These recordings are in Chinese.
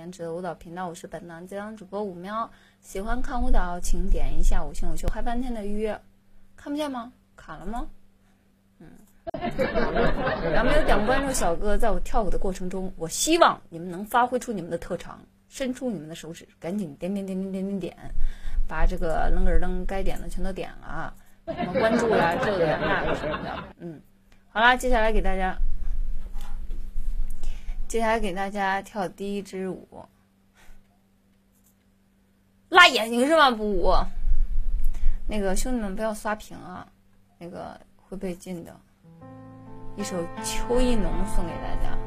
颜值的舞蹈频道，我是本档接档主播五喵。喜欢看舞蹈，请点一下5星5秀，嗨半天的预约，看不见吗？卡了吗？然后没有点关注小哥，在我跳舞的过程中，我希望你们能发挥出你们的特长，伸出你们的手指，赶紧点，把这个楞个楞该点的全都点了啊，什么关注啦，这个那个什么的。好啦，接下来给大家跳第一支舞，辣眼睛是吗？不舞，那个兄弟们不要刷屏啊，那个会被禁的。一首《秋意浓》送给大家。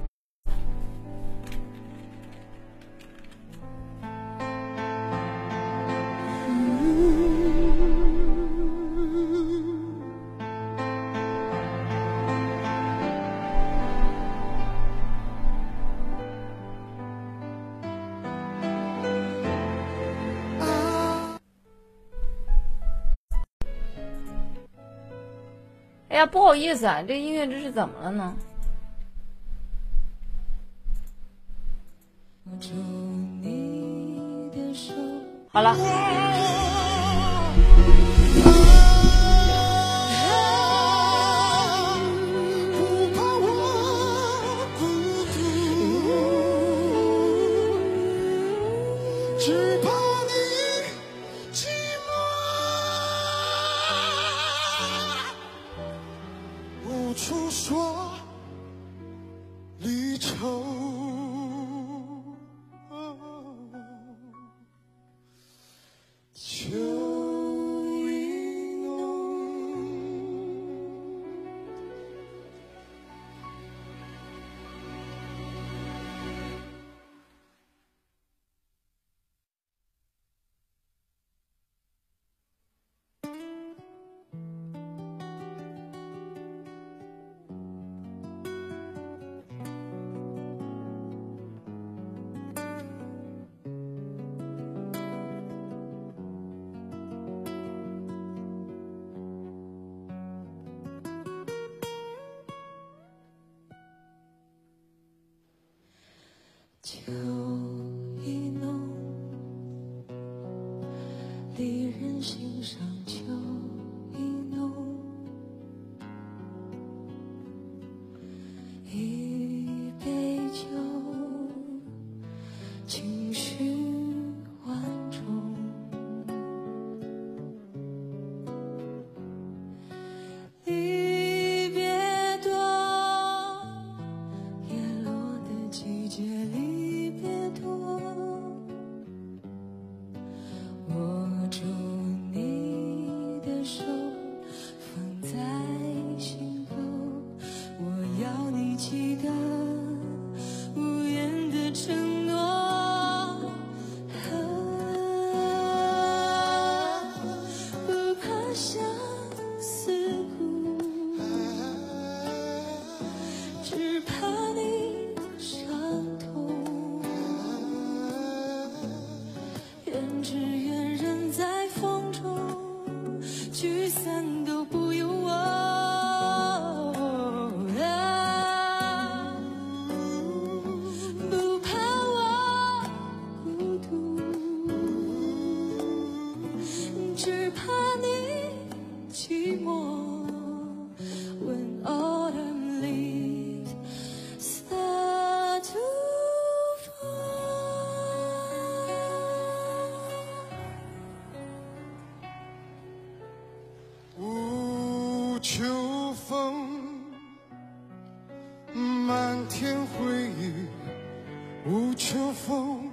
哎呀，不好意思啊，这音乐这是怎么了呢？好了。 秋意浓，离人心上秋意浓，一杯酒，情绪万种，离别多，叶落的季节里握住你的手，放在心头，我要你记得无言的承诺，不怕相思苦，只怕你伤痛，愿只愿人在风中，聚散都不由我，不怕我孤独，只怕你寂寞。When autumn leaves start to 秋风，漫天回忆，无秋风，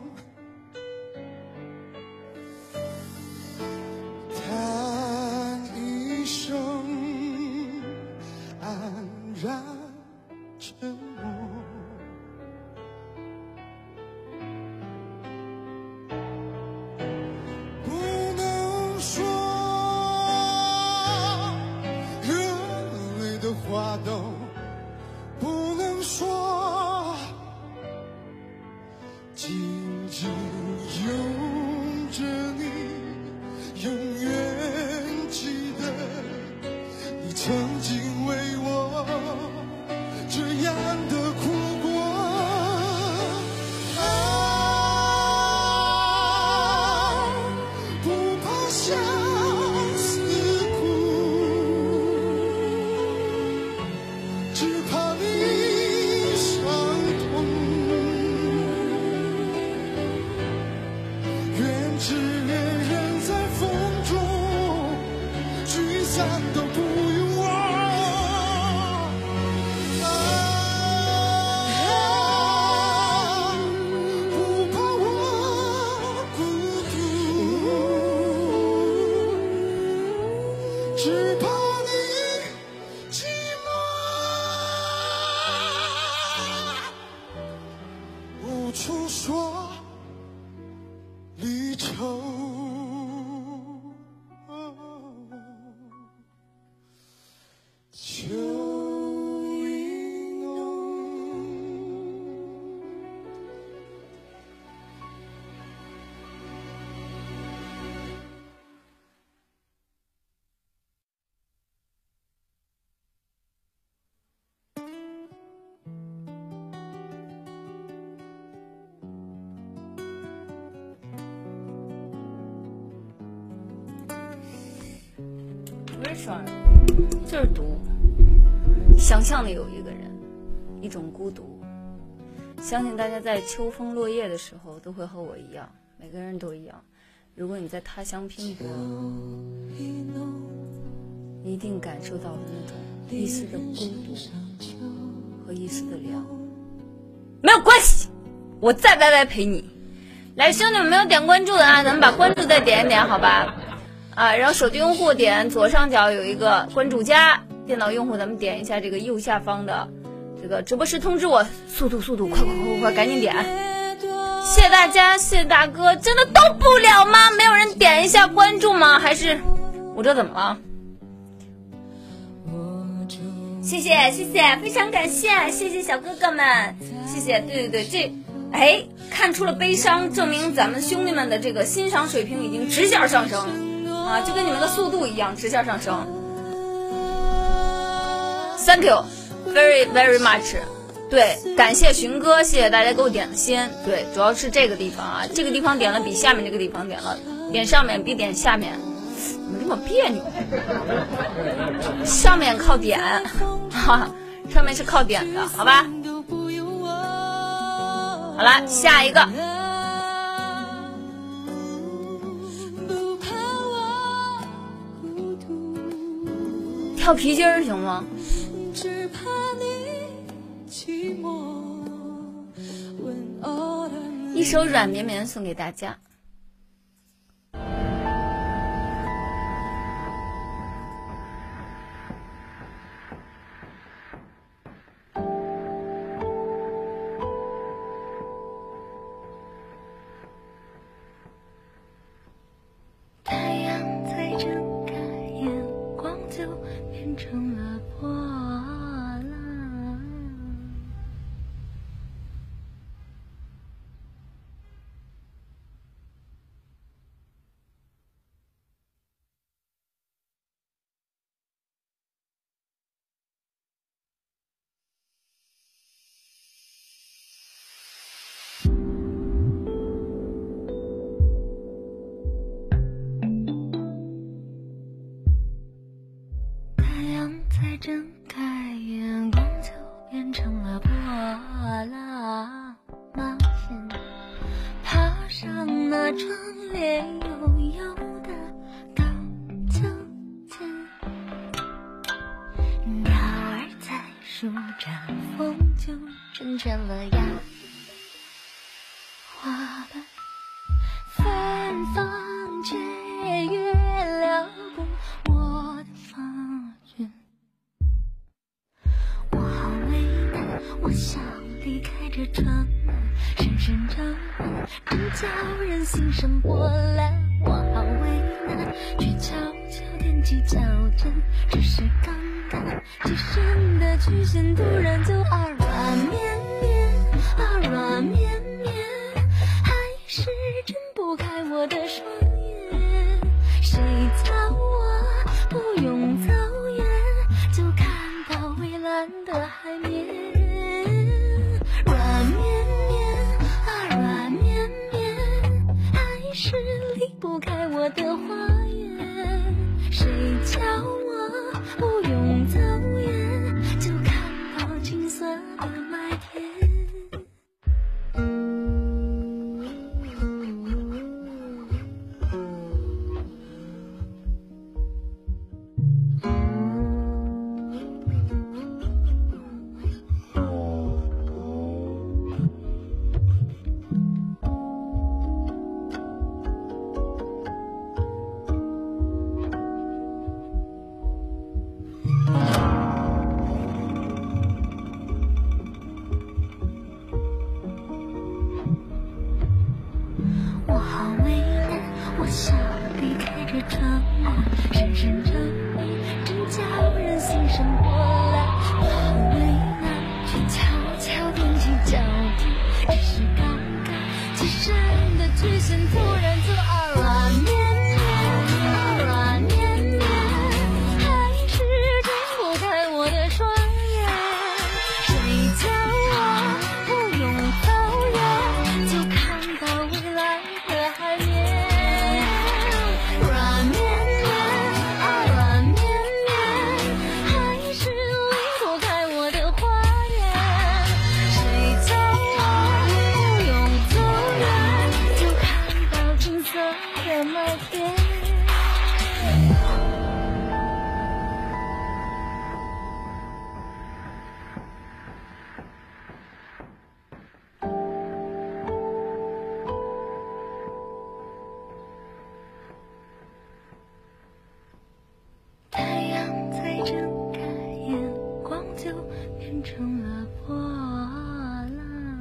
叹一声，安然沉默。不能说花都不能说，紧紧拥着你，永远记得你曾经为我这样的哭过。 诉说离愁。秋意浓， 不是爽，就是毒。想象的有一个人，一种孤独。相信大家在秋风落叶的时候都会和我一样，每个人都一样。如果你在他乡拼搏，你一定感受到了那种一丝的孤独和一丝的凉。没有关系，我在 YY 陪你。来，兄弟们没有点关注的啊，咱们把关注再点一点，好吧？啊，然后手机用户点左上角有一个关注加，电脑用户咱们点一下这个右下方的这个直播时通知我，速度，快，赶紧点！谢谢大家，谢谢大哥，真的都不了吗？没有人点一下关注吗？还是我这怎么了？谢谢，非常感谢，谢谢小哥哥们，谢谢。对，这看出了悲伤，证明咱们兄弟们的这个欣赏水平已经直线上升啊，就跟你们的速度一样，直线上升。Thank you very much。对，感谢寻哥，谢谢大家给我点的心。对，主要是这个地方啊，这个地方点了比下面这个地方点了，点上面比点下面，怎么这么别扭？上面靠点，哈，上面是靠点的，好吧？好了，下一个。跳皮筋儿行吗？一首软绵绵送给大家。 太阳才睁开眼，光就变成了波浪。才睁开眼，光就变成了波浪。冒险爬上那张脸悠悠的高脚尖，鸟儿在树绽风就成全了芽。花瓣芬芳却越撩拨我的发卷。我好为难，我想离开这船难，深深长满，真叫人心生波澜。我好为难，却悄悄踮起脚尖，只是刚刚极深的曲线，突然就软绵绵，软绵绵，还是睁不开我的双眼。谁叫我不用走远，就看到蔚蓝的海面。软绵绵，软绵绵，还是离不开我的花园。谁叫我不用走远，就看到金色的麦田。 我想离开这城，深深着迷，真叫人心生波澜。我好为难，却悄悄踮起脚步，只是刚刚起身的曲线突然就软绵绵，软绵绵，还是睁不开我的双眼。谁叫我不用走远，就看到未来的海面。软绵绵啊，软绵绵，还是离不开我的花园。谁叫我不用走远，就看到金色的麦田。太阳才睁开眼，光就变成了波浪。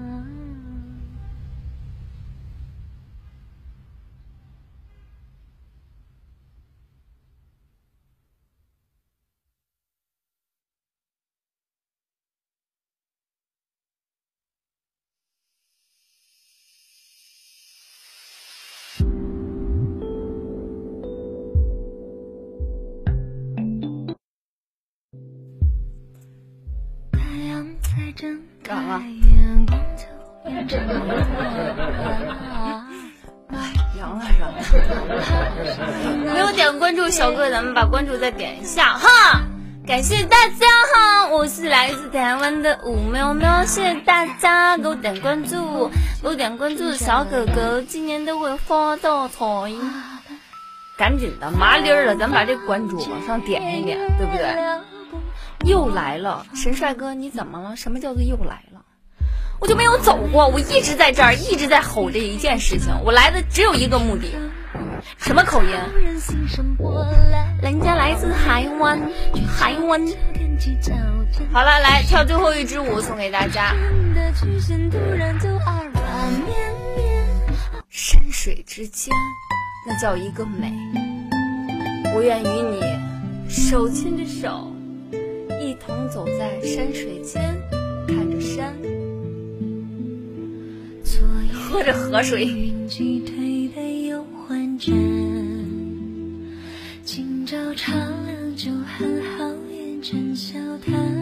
太阳才睁开眼，光就变成了波浪。 凉了凉了。没有点关注小哥，咱们把关注再点一下哈，感谢大家哈，我是来自台湾的吴喵喵，谢谢大家给我点关注，给我点关注的小哥哥今年都会发到财，赶紧的麻利儿了，咱们把这关注往上点一点，对不对？又来了，神帅哥你怎么了？什么叫做又来了？我就没有走过，我一直在这儿，一直在吼这一件事情。我来的只有一个目的，什么口音？人家来自台湾，台湾。好了，来跳最后一支舞送给大家。山水之间，那叫一个美。我愿与你手牵着手，一同走在山水间，看着山。喝着河水， 云击退的忧患阵，今朝茶凉酒寒，好言真笑谈。